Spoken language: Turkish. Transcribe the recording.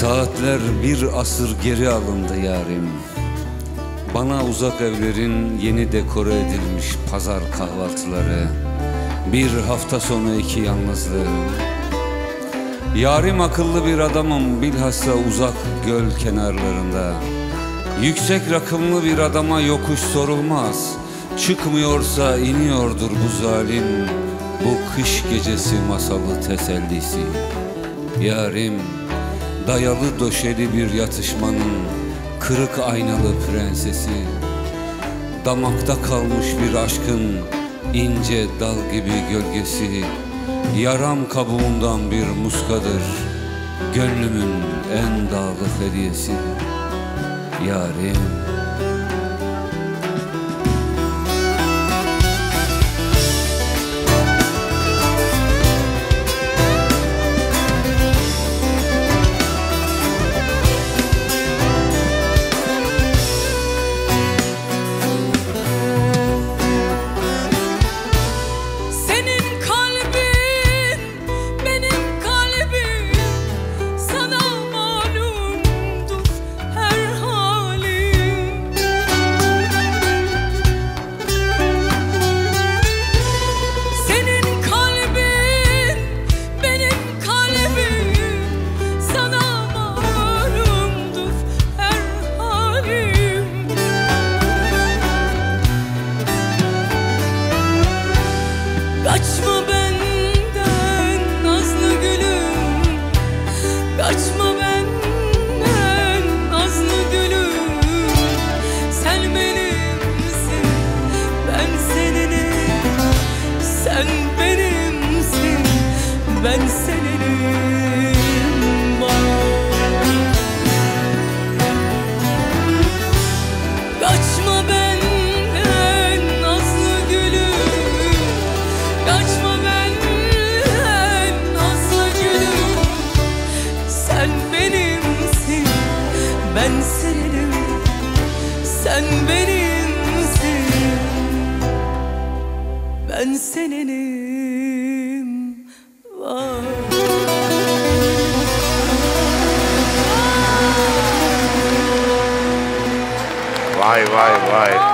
Saatler bir asır geri alındı yarim. Bana uzak evlerin yeni dekore edilmiş pazar kahvaltıları, bir hafta sonu iki yalnızlığı. Yarim akıllı bir adamım, bilhassa uzak göl kenarlarında. Yüksek rakımlı bir adama yokuş sorulmaz. Çıkmıyorsa iniyordur bu zalim, bu kış gecesi masalı tesellisi. Yarim dayalı döşeli bir yatışmanın kırık aynalı prensesi. Damakta kalmış bir aşkın ince dal gibi gölgesi. Yaram kabuğundan bir muskadır, gönlümün en dağlık hediyesi. Yarim kaçma benden nazlı gülüm, kaçma benden nazlı gülüm. Sen benimsin, ben seninim. Sen benimsin, ben seninim. Kaçma benden nazlı gülüm, kaçma benden nazlı gülüm. Sen benimsin, ben seninim. Sen benimsin, ben seninim. Vay vay vay.